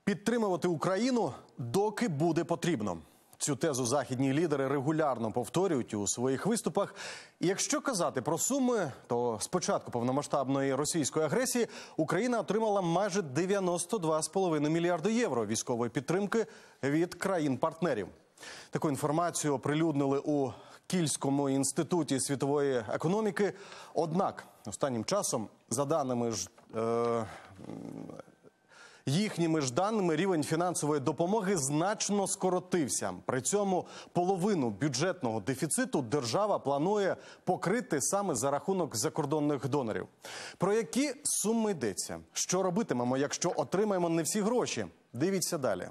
Підтримувати Україну, доки буде потрібно. Цю тезу західні лідери регулярно повторюють у своїх виступах. І якщо казати про суми, то з початку повномасштабної російської агресії Україна отримала майже 92,5 мільярди євро військової підтримки від країн-партнерів. Таку інформацію оприлюднили у Кільському інституті світової економіки. Однак, останнім часом, за даними їхніми ж даними, рівень фінансової допомоги значно скоротився. При цьому половину бюджетного дефіциту держава планує покрити саме за рахунок закордонних донорів. Про які суми йдеться? Що робитимемо, якщо отримаємо не всі гроші? Дивіться далі.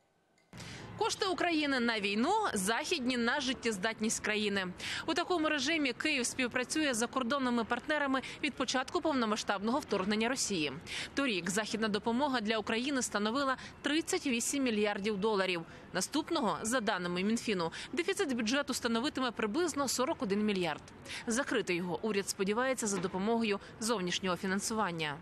Кошти України на війну, західні на життєздатність країни. У такому режимі Київ співпрацює з закордонними партнерами від початку повномасштабного вторгнення Росії. Торік західна допомога для України становила 38 мільярдів доларів. Наступного, за даними Мінфіну, дефіцит бюджету становитиме приблизно 41 мільярд. Закрити його уряд сподівається за допомогою зовнішнього фінансування.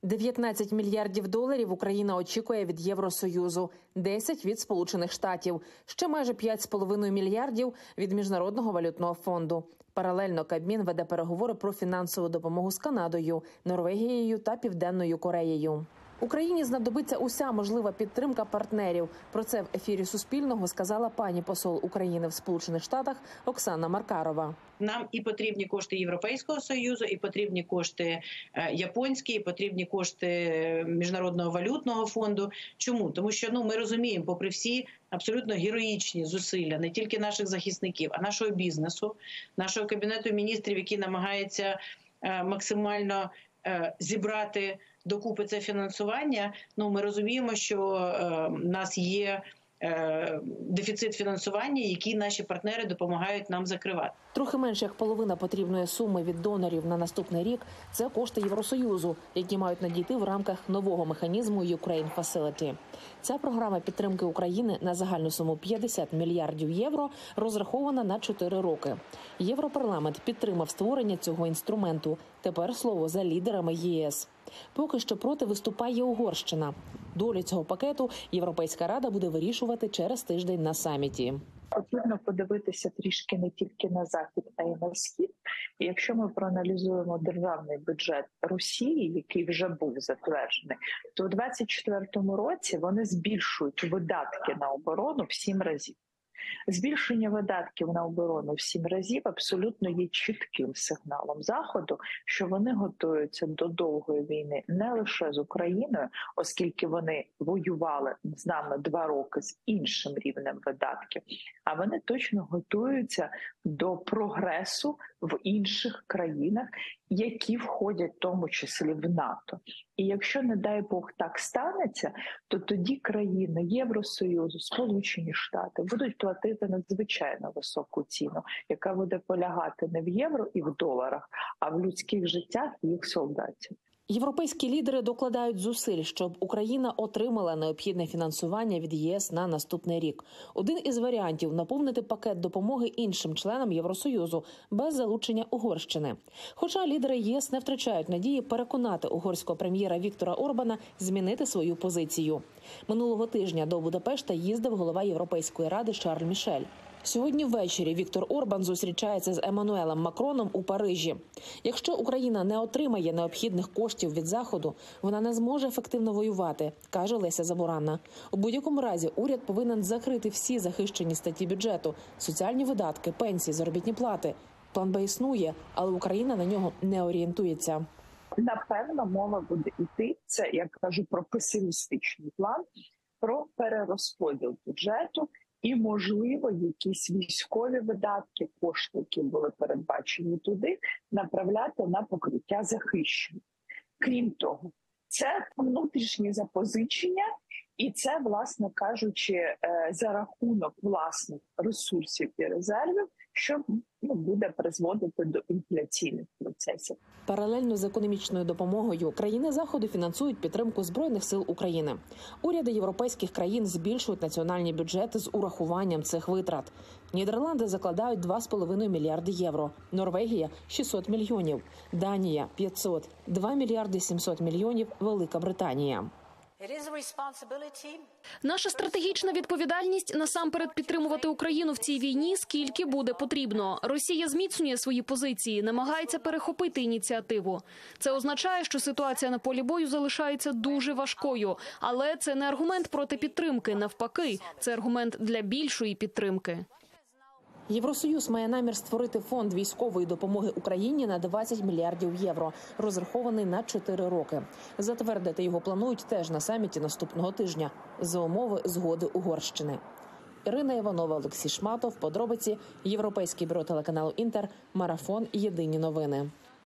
19 мільярдів доларів Україна очікує від Євросоюзу, 10 – від Сполучених Штатів, ще майже 5,5 мільярдів від Міжнародного валютного фонду. Паралельно Кабмін веде переговори про фінансову допомогу з Канадою, Норвегією та Південною Кореєю. Україні знадобиться уся можлива підтримка партнерів. Про це в ефірі Суспільного сказала пані посол України в Сполучених Штатах Оксана Маркарова. Нам і потрібні кошти Європейського Союзу, і потрібні кошти японські, і потрібні кошти Міжнародного валютного фонду. Чому? Тому що ми розуміємо, попри всі абсолютно героїчні зусилля не тільки наших захисників, а нашого бізнесу, нашого Кабінету міністрів, який намагається максимально зібрати докупи це фінансування. Ми розуміємо, що в нас є дефіцит фінансування, який наші партнери допомагають нам закривати. Трохи менше як половина потрібної суми від донорів на наступний рік – це кошти Євросоюзу, які мають надійти в рамках нового механізму Ukraine Facility. Ця програма підтримки України на загальну суму 50 мільярдів євро розрахована на 4 роки. Європарламент підтримав створення цього інструменту. Тепер слово за лідерами ЄС. Поки що проти виступає Угорщина. Долю цього пакету Європейська Рада буде вирішувати через тиждень на саміті. Потрібно подивитися трішки не тільки на захід, а й на схід. І якщо ми проаналізуємо державний бюджет Росії, який вже був затверджений, то у 2024 році вони збільшують видатки на оборону в 7 разів. Збільшення видатків на оборону в 7 разів абсолютно є чітким сигналом Заходу, що вони готуються до довгої війни не лише з Україною, оскільки вони воювали з нами 2 роки з іншим рівнем видатків, а вони точно готуються до прогресу в інших країнах, які входять в тому числі в НАТО. І якщо, не дай Бог, так станеться, то тоді країни Євросоюзу, Сполучені Штати будуть платити надзвичайно високу ціну, яка буде полягати не в євро і в доларах, а в людських життях їх солдатів. Європейські лідери докладають зусиль, щоб Україна отримала необхідне фінансування від ЄС на наступний рік. Один із варіантів – наповнити пакет допомоги іншим членам Євросоюзу без залучення Угорщини. Хоча лідери єС не втрачають надії переконати угорського прем'єра Віктора Орбана змінити свою позицію. Минулого тижня до Будапешта їздив голова Європейської ради Шарль Мішель. Сьогодні ввечері Віктор Орбан зустрічається з Еммануелем Макроном у Парижі. Якщо Україна не отримає необхідних коштів від Заходу, вона не зможе ефективно воювати, каже Леся Забуранна. У будь-якому разі уряд повинен закрити всі захищені статті бюджету – соціальні видатки, пенсії, заробітні плати. План Б існує, але Україна на нього не орієнтується. Напевно, мова буде йти, це, я кажу, про песимістичний план, про перерозподіл бюджету, і, можливо, якісь військові видатки, кошти, які були передбачені туди, направляти на покриття захищення. Крім того, це внутрішні запозичення, і це, власне кажучи, за рахунок власних ресурсів і резервів, що буде призводити до інфляційних процесів. Паралельно з економічною допомогою країни Заходу фінансують підтримку Збройних сил України. Уряди європейських країн збільшують національні бюджети з урахуванням цих витрат. Нідерланди закладають 2,5 мільярди євро, Норвегія – 600 мільйонів, Данія – 500, 2 мільярди 700 мільйонів, Велика Британія. Наша стратегічна відповідальність насамперед підтримувати Україну в цій війні, скільки буде потрібно. Росія зміцнює свої позиції, намагається перехопити ініціативу. Це означає, що ситуація на полі бою залишається дуже важкою. Але це не аргумент проти підтримки. Навпаки, це аргумент для більшої підтримки. Євросоюз має намір створити фонд військової допомоги Україні на 20 мільярдів євро, розрахований на 4 роки. Затвердити його планують теж на саміті наступного тижня за умови згоди Угорщини. Ірина Іванова, Олексій Шматов. Подробиці. Європейське бюро телеканалу «Інтер». Марафон. Єдині новини.